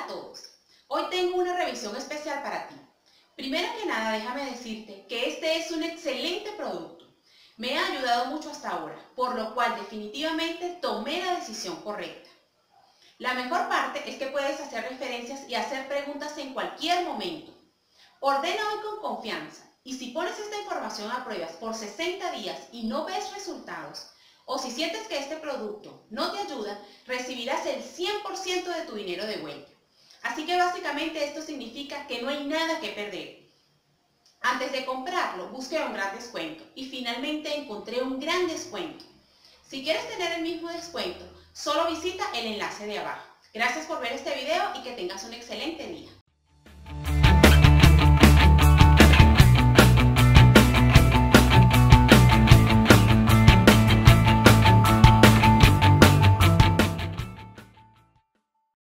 a todos. Hoy tengo una revisión especial para ti. Primero que nada, déjame decirte que este es un excelente producto. Me ha ayudado mucho hasta ahora, por lo cual definitivamente tomé la decisión correcta. La mejor parte es que puedes hacer referencias y hacer preguntas en cualquier momento. Ordena hoy con confianza y si pones esta información a pruebas por 60 días y no ves resultados, o si sientes que este producto no te ayuda, recibirás el 100% de tu dinero de vuelta. Así que básicamente esto significa que no hay nada que perder. Antes de comprarlo, busqué un gran descuento y finalmente encontré un gran descuento. Si quieres tener el mismo descuento, solo visita el enlace de abajo. Gracias por ver este video y que tengas un excelente día.